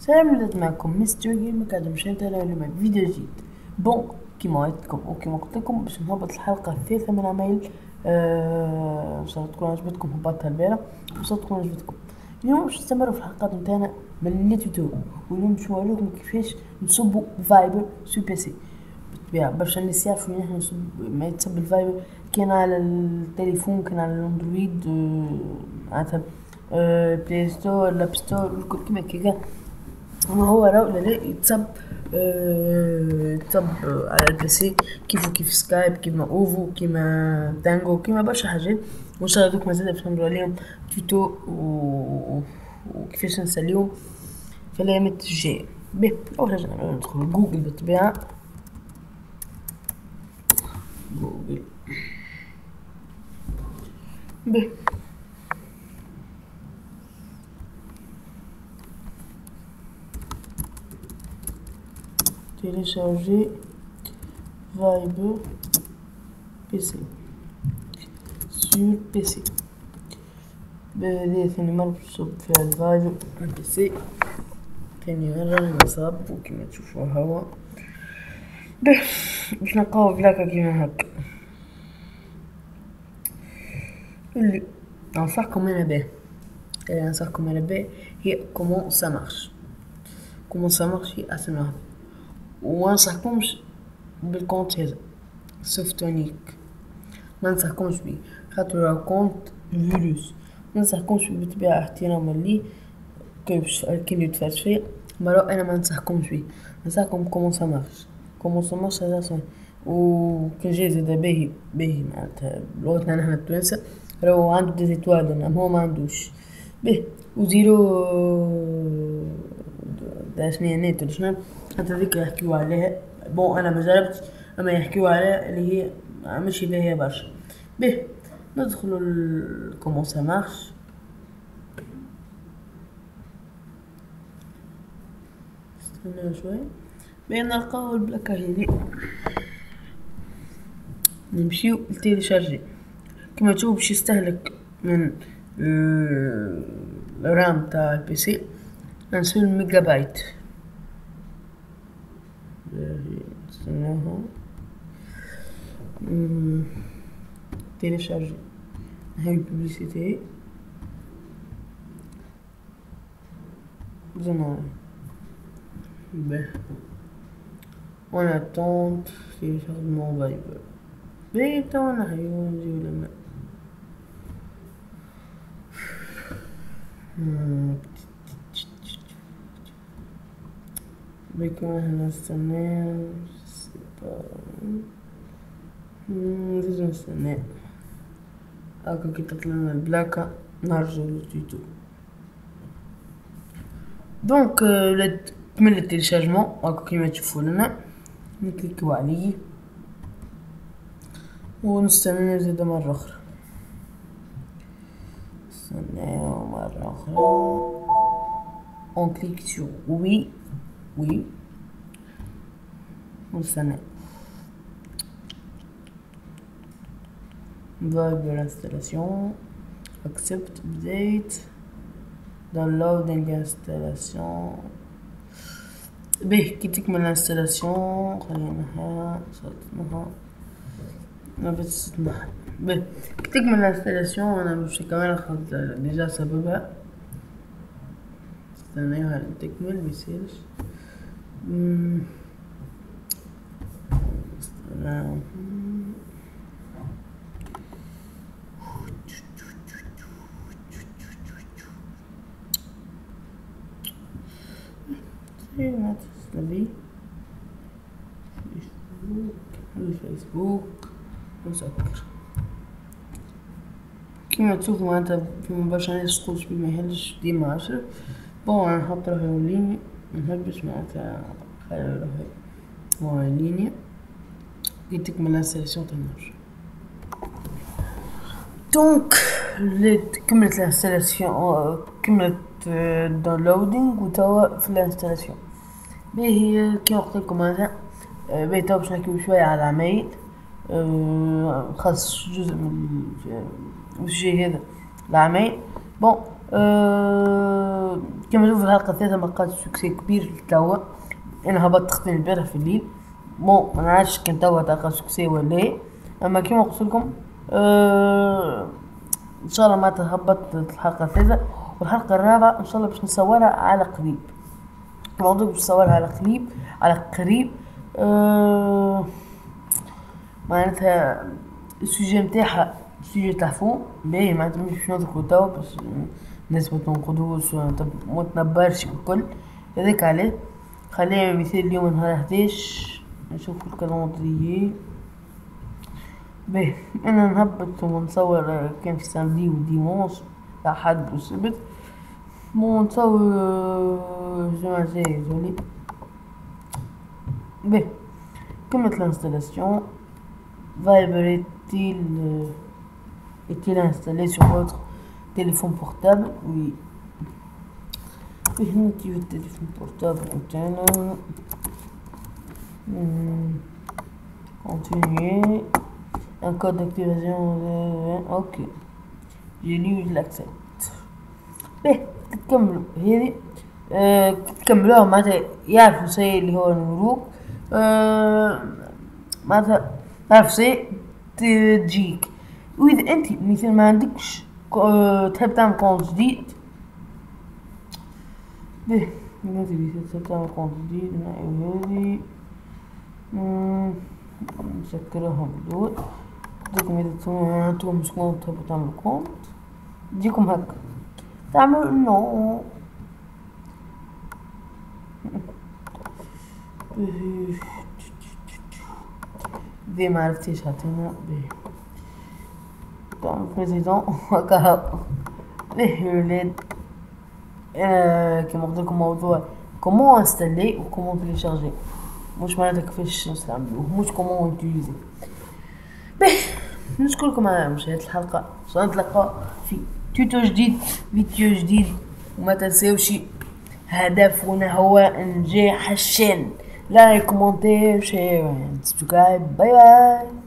سلام ولاد، معكم مستر جيم قاعد مش نتابع اليوم فيديو جديد. بون كيما وعدتكم وكيما قلت لكم باش نهبط الحلقة الثالثة من عمايل ان شاء الله تكون عجبتكم. هبطتها البارح وان شاء الله تكون عجبتكم. اليوم باش نستمروا في الحلقات نتاعنا من اليوتيوب، واليوم باش نوريكم كيفاش نصبوا فايبر سو بي سي. بالطبيعة باش الناس يعرفوا ان احنا نصب ما يتصب الفايبر كان على التليفون كان على الاندرويد معناتها بلاي ستور الاب ستور الكل كيما كيكا. ما هو راهو لا يتصب يتصب على البيسي كيف سكايب كيما اوفو كيما تانجو كيما برشا حاجات. وان شاء الله دوك مازال باش نديرو عليهم توتو وكيفاش نساليهم في الايامات الجايه. باهي اول حاجه ندخل جوجل بالطبيعه. جوجل باهي télécharger Viber PC sur PC. بداية ثاني مرة نصب فيها الفايبر PC، ثاني مرة نصب وكما تشوفوا هوا باش نلقاو بلاكة كيما هكا. اللي ننصحكم انا بيه هي كومون سا مارش هي احسن واحدة. ومنصحكمش بالكونت هذا سوفتونيك، ما ننصحكمش بيه خاطر راهو كونت فيروس. ما ننصحكمش بيه بالطبيعة احتراما ليه كي يتفرج فيه مرة. انا ما ننصحكمش بيه، ننصحكم كومون سا مارش هذا صحيح. وكان جاي زادا باهي معناتها بلغتنا نحنا التوانسة راهو عنده دي زيتوال اما هو ما عندوش باهي. وزيرو شنيا نت ولا شنو حتى ذيك يحكيو عليها. بون انا ما جربتش اما يحكيو عليها اللي هي ماشي باهية برشا. باهي ندخلوا كومون سا مارش. استنى شوي باهي نلقاو البلاكة هذي نمشيو لتيليشارجي. كما تشوفوا باش يستهلك من الرام تاع البيسي 20 ميجا بايت. استناها télécharger هاي الببليسيتي زمان باهي وانا اتونت téléchargement فايبر باهي توا نحيو نجيو لنا بيكون هنا نستناو نزيدو نستناو هاكا كي تطلعنا البلاكة نرجعو للتوتو. دونك كمل التيليشارجمون هاكا كيما تشوفو لنا نكليكيو عليه ونستناو زادا مرة أخرى. نستناو مرة أخرى on clique sur oui ونستناو Viber installation accept update downloading installation. باهي كي تكمل الانستالاسيون خليناها صوتناها ما بتسمح. باهي كي تكمل الانستالاسيون انا باش كمان خاطر ديجا سببها استناوها تكمل ميسيرش استناو ما تسلبي الفيسبوك مسكر كيما تشوفوا معناتها فيما برشا ناس تقولش بيه ميهلش ديما 10. بون انا نحط روحي اونليني منحبش معناتها خلي روحي اونليني. كي تكمل الانستالاسيون تنرجع. دونك كملت الانستالاسيون كملت الداونلودينغ وتوا في الانستالاسيون. باهي كيما قلتلكم هذا باهي توا باش نحكيو شوية على العمايل خاص جزء من الشي هذا العمايل. بون كما نشوف الحلقة الثالثة ما لقاتش سوكسي كبير لتوا. انا هبطت تختني البارح في الليل، ما نعرفش كان توا تلقى سوكسي ولا ايه. اما كيما قلت لكم ان شاء الله ما تهبط الحلقة الثالثة، والحلقة الرابعة ان شاء الله باش نصورها على قريب. الموضوع باش نصورها على قريب. معناتها السوجي نتاعها سوجي تافو باهي، معناتها مش باش نذكرو توا باش الناس ما تنقدوش ما تنبرش الكل. هذاك عليه خلينا مثال اليوم نهار 11 نشوف الكالندريي باهي. انا نهبط ونصور كان في سامدي وديمونش تاع حد وسبت، مو نصور جمعة جاية جولي باهي. كملت الانستالاسيون. Viber est-il installé sur votre téléphone portable? Oui. Le téléphone portable container. Continuer. Un code d'activation. Ok. J'ai lu, je l'accepte. تكملوا هذه تكملوها معناتها يعرفوا الشيء اللي هو المروق. معناتها تعرف شيء تجيك. واذا انت مثل ما عندكش تحب تعمل كونت جديد به تحب تعمل كونت جديد هذه نسكرها بدول. تجيكم اذا انتم مش كونت تحبوا تعملوا كونت تجيكم هكا تعملوا نو ذي ما عرفتيش هاتينا به طبعا بريزيدون هكا به ولاد. كيما قلت لكم موضوع كومون انستالي وكومون تيليشارجي، مش معناتها كيفاش نستعملوه، مش كومون نوتيليزي به. نشكركم على مشاهدة الحلقة، سنتلاقى في توتو جديد فيديو جديد. وما تنساوش هدفنا هو نجاح الشان. لايك كومنتير شير سبسكرايب. باي باي.